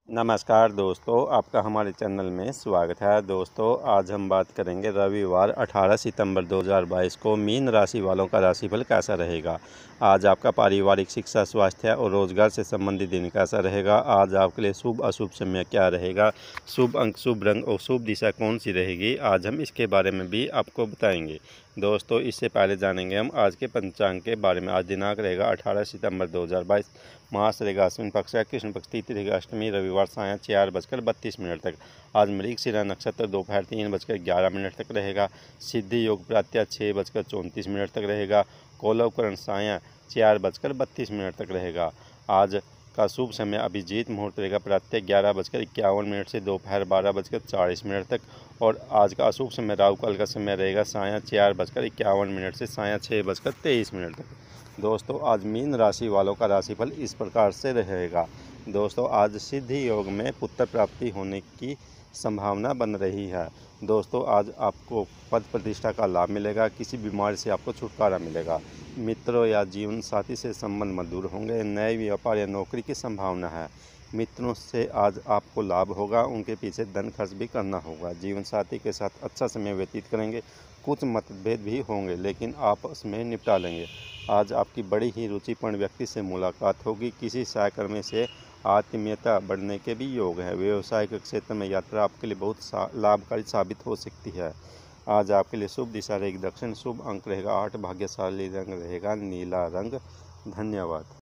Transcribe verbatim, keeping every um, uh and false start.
नमस्कार दोस्तों, आपका हमारे चैनल में स्वागत है। दोस्तों, आज हम बात करेंगे रविवार अठारह सितंबर दो हज़ार बाईस को मीन राशि वालों का राशिफल कैसा रहेगा। आज आपका पारिवारिक, शिक्षा, स्वास्थ्य और रोजगार से संबंधित दिन कैसा रहेगा। आज आपके लिए शुभ अशुभ समय क्या रहेगा, शुभ अंक, शुभ रंग और शुभ दिशा कौन सी रहेगी, आज हम इसके बारे में भी आपको बताएंगे। दोस्तों, इससे पहले जानेंगे हम आज के पंचांग के बारे में। आज दिनांक रहेगा अठारह सितंबर दो हज़ार बाईस। मास रहेगा अश्विन पक्ष का, कृष्ण पक्ष तिथि रहेगा अष्टमी, रविवार सायं चार बजकर बत्तीस मिनट तक। आज मृगशिरा नक्षत्र दोपहर तीन बजकर ग्यारह मिनट तक रहेगा। सिद्धि योग प्रातः छः बजकर चौंतीस मिनट तक रहेगा। कौलवकरण सायं चार बजकर बत्तीस मिनट तक रहेगा। आज का शुभ समय अभिजीत मुहूर्त रहेगा प्रातः ग्यारह बजकर इक्यावन मिनट से दोपहर बारह बजकर चालीस मिनट तक। और आज का अशुभ समय राहु काल का समय रहेगा सायं चार बजकर इक्यावन मिनट से सायं छः बजकर तेईस मिनट तक। दोस्तों, आज मीन राशि वालों का राशिफल इस प्रकार से रहेगा। दोस्तों, आज सिद्धि योग में पुत्र प्राप्ति होने की संभावना बन रही है। दोस्तों, आज आपको पद प्रतिष्ठा का लाभ मिलेगा। किसी बीमारी से आपको छुटकारा मिलेगा। मित्रों या जीवन साथी से संबंध मधुर होंगे। नए व्यापार या नौकरी की संभावना है। मित्रों से आज आपको लाभ होगा। उनके पीछे धन खर्च भी करना होगा। जीवन साथी के साथ अच्छा समय व्यतीत करेंगे। कुछ मतभेद भी होंगे, लेकिन आपस में निपटा लेंगे। आज आपकी बड़ी ही रुचिपूर्ण व्यक्ति से मुलाकात होगी। किसी सहकर्मी से आत्मीयता बढ़ने के भी योग है। व्यवसायिक क्षेत्र में यात्रा आपके लिए बहुत सा, लाभकारी साबित हो सकती है। आज आपके लिए शुभ दिशा रहेगी दक्षिण, शुभ अंक रहेगा आठ, भाग्यशाली रंग रहेगा नीला रंग। धन्यवाद।